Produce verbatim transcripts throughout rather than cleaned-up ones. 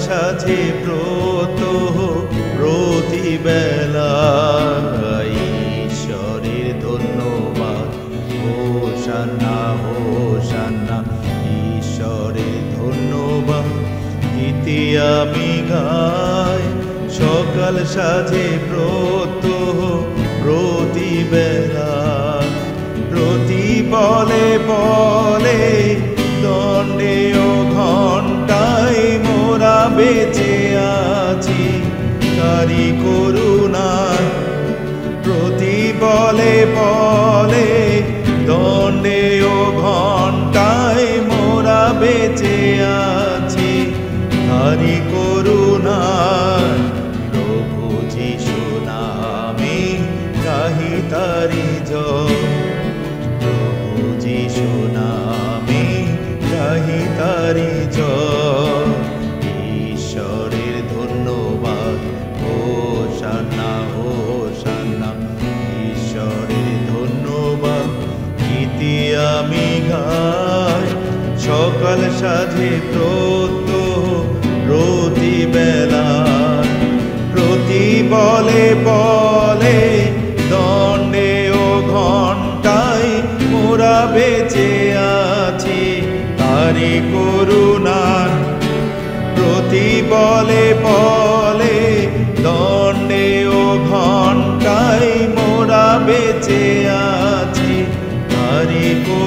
সাজে প্রত্যহ প্রতিবেলা ঈশ্বরের ধন্যবাদ হোসান্না হোসান্না ঈশ্বরের ধন্যবাদ গীতি আমি গাই সকাল সাজে প্রত্যহ প্রতিবেলা প্রতি বলে বলে দণ্ডে ও ঘণ্টায় মোরা বেঁচে আছি তারি করুণায় প্রতি বলে বলে দণ্ডে ও ঘণ্টায় মোরা বেঁচে আছি তারি করুণায় প্রভু যিশু নামে গাহি তারি জয় প্রভু যিশু নামে গাহি তারি জয় ঈশ্বরের ধন্যবাদ হোসান্না হোসান্না ঈশ্বরের ধন্যবাদ গীতি আমি গাই সকাল সাজে প্রত্যহ প্রতিবেলা প্রতি বলে বলে দণ্ডে ও ঘণ্টায় মোরা বেঁচে আছি তারি করুণায় প্রতি বলে বলে দণ্ডে ও ঘণ্টায় মোরা বেঁচে আছি তারি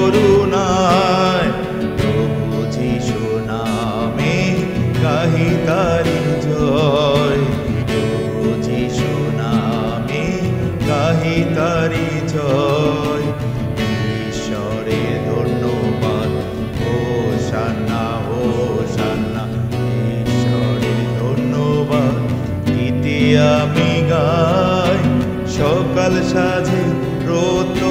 করুণায় প্রভু যিশু নামে গাহি তারি জয় প্রভু যিশু নামে গাহি তারি জয় ঈশ্বরের ধন্যবাদ হোসান্না হোসান্না ঈশ্বরের ধন্যবাদ গীতি আমি গাই সকাল সাজে প্রত্যহ